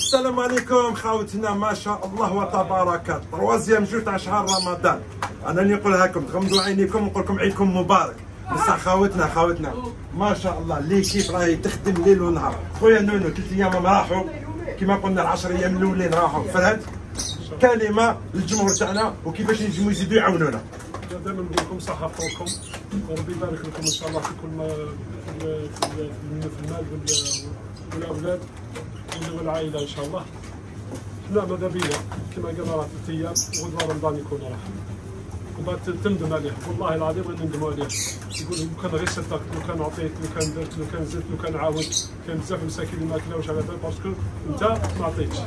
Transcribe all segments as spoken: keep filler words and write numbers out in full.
السلام عليكم خاوتنا، ما شاء الله وتبارك، تروازيام جو تاع شهر رمضان. انا اللي نقولها لكم تغمضوا عينيكم ونقول لكم عيدكم مبارك. بصح خاوتنا خاوتنا ما شاء الله ليكيب راهي تخدم ليل ونهار. خويا نونو ثلاث ايام راحوا كما قلنا، العشر ايام الاولين راحوا. فرهد كلمه للجمهور تاعنا وكيفاش ينجموا يزيدوا يعاونونا. دائما نقول لكم صحه فوقكم، وربي يبارك لكم ان شاء الله في كل ما في المال والاولاد والعائله ان شاء الله. حنا ماذا بينا كما قال راه ثلاث ايام وغدوه رمضان يكون راح، وبعد تندم عليه والله العظيم غير نندموا عليه. يقول لو كان غير صدقت، لو كان عطيت، لو كان درت، لو كان زدت، لو كان عاونت. كان بزاف مساكين اللي ما كلاوش على بالك باسكو انت ما عطيتش.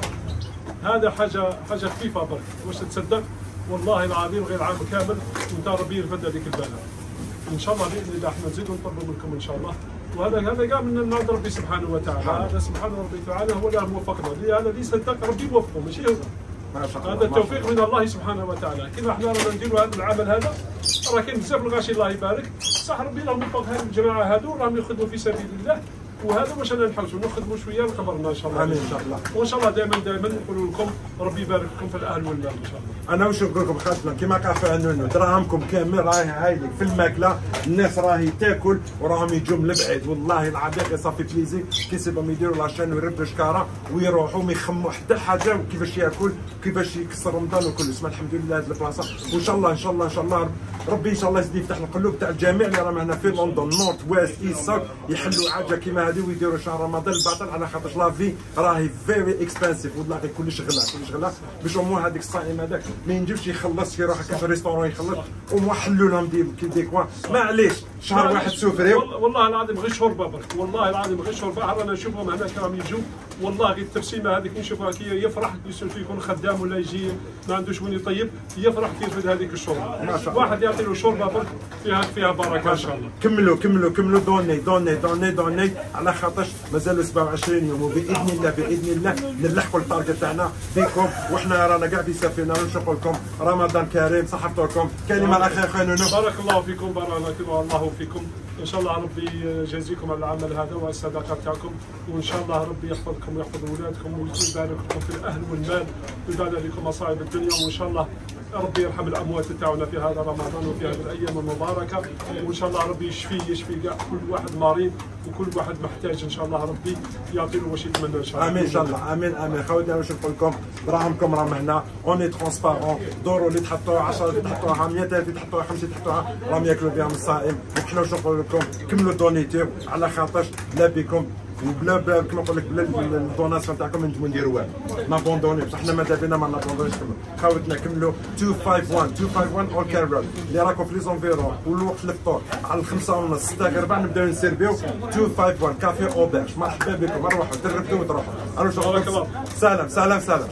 هذا حاجه حاجه خفيفه برك واش تصدق. والله العظيم غير عام كامل وانت ربي يرفد هذيك البلاء. ان شاء الله باذن الله احنا نزيدوا نطلبوا منكم ان شاء الله. وهذا هذا كاع من عند ربي سبحانه وتعالى. هذا سبحان ربي تعالى هو اللي موفقنا. هذا اللي صدق ربي يوفقه ماشي هو. هذا التوفيق من الله سبحانه وتعالى. كما احنا رانا نديروا هذا العمل هذا راه كاين بزاف الغاشي الله يبارك. صح ربي راه موفق هذه الجماعه هذو راهم يخدموا في سبيل الله، وهذا واش انا نحوسوا نخدموا شويه لقبرنا ان شاء الله. امين ان شاء الله. وان شاء الله دائما دائما نقول لكم ربي يبارك لكم في الاهل والمال ان شاء الله. انا واش نقول لكم خاطرنا كيما قال فيها نونو، دراهمكم كامل راهي هايلك في الماكله. الناس راهي تاكل وراهم يجوا من البعيد. والله العظيم صافي بليزي كيسيبهم يديروا لاشين ويردوا شكاره ويروحوا ما يخموا حتى حاجه وكيفاش ياكل وكيفاش يكسر رمضان وكل. اسمع الحمد لله هذه البلاصه، وان شاء الله ان شاء الله ان شاء الله ربي ان شاء الله يزيد يفتح القلوب تاع الجميع اللي راهم هنا في لندن نورث ويست ايست ساوث يحلوا حاجه كيما هذه ويديروا شهر رمضان الباطل. على خاطر لافي راهي فيري اكسبانسيف والله كلش غلا كلش غلا. باش مو هذيك الصائم هذاك ما ينجمش يخلص في روحك في ريستورون يخلص ومحلوا لهم دي دي كوا. معليش شهر واحد سوفريو. والله العظيم غير شهور بابرك، والله العظيم غير شهور بحر. انا نشوفهم هناك راهم يجوا والله غير التبسيمه هذيك نشوفها كي يفرح يكون خدام ولا يجي ما عندوش وين يطيب يفرح كيف هذيك الشوربه. واحد يعطي له شوربه برك فيها فيها بركه ان شاء الله. كملوا كملوا كملوا دوني دوني دوني دوني على خاطرش مازالوا سبعة وعشرين يوم وباذن الله باذن الله نلحقوا التارجت تاعنا بكم. وحنا رانا كاع في سفينه ونشوفوا لكم رمضان كريم. صحفتكم كلمه الاخير خويا نونو. بارك الله فيكم بارك الله فيكم. ان شاء الله ربي يجازيكم على العمل هذا والصدقه تاعكم، وان شاء الله ربي يحفظكم ويحفظ اولادكم ويبارك لكم في الاهل والمال ويبارك لكم مصائب الدنيا. وان شاء الله ربي يرحم الاموات تاعنا في هذا رمضان وفي هذه الايام المباركه. وان شاء الله ربي يشفيه يشفي كاع كل واحد مريض وكل واحد محتاج. ان شاء الله ربي يعطي له واش يتمنى ان شاء الله. امين ان شاء الله. امين امين. خويا واش نقول لكم، دراهمكم راهم هنا اوني ترونسبارون. دورو اللي تحطوها عشرة اللي تحطوها مية اللي تحطوها خمسة اللي تحطوها راهم ياكلوا بهم الصائم. وحنا واش نقول لكم، كملوا دونيتيو على خاطرش لا بكم وبلا بلا كما نقول لك بلا الدوناسيون تاعكم نجمو نديروا والو. نابوندوني بصح حنا ماذا بينا ما نابوندونيش. خاوتنا كملوا مئتين وواحد مئتين وواحد اول كارول اللي راكم في لي زونفيرون والوقت الفطور على الخمسة ونص ستة غير ربع نبداو نسيرفيو مئتين وواحد كافي اوبرج. مرحبا بكم، روحوا تربدوا وتروحوا. انا نشوفكم. سلام سلام سلام.